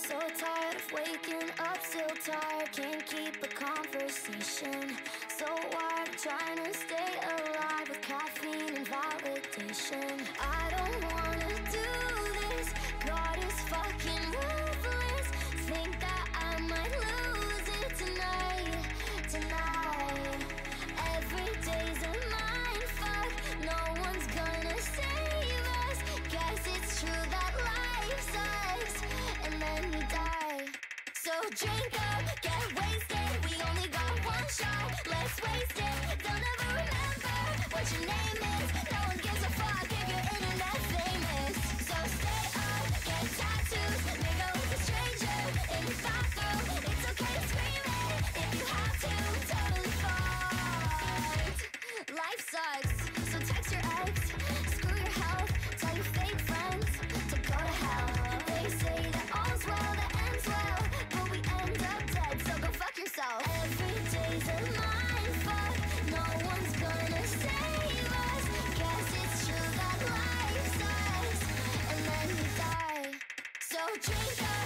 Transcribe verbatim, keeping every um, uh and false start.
So tired of waking up, still tired, can't keep a conversation. So wired, trying to stay alive with caffeine and validation. I don't wanna do this, God is fucking ruthless. Think that I might lose it tonight, tonight. Every day's a mindfuck, no one's gonna save us. Guess it's true that life sucks, and then you die. So drink up, get wasted, we only got one shot, let's waste it. Don't ever remember what your name is, no one gives a fuck if you're internet famous. So stay up, get tattoos, make out with a stranger in your bathroom. It's okay to scream it if you have to, totally fucked. Life sucks, so text your ex, screw your health, tell your fake friends to go to hell. They say that all's well that ends well, but we end up dead, so go fuck yourself. Every day's a mindfuck, no one's gonna save us. Guess it's true that life sucks, and then you die. So drink up.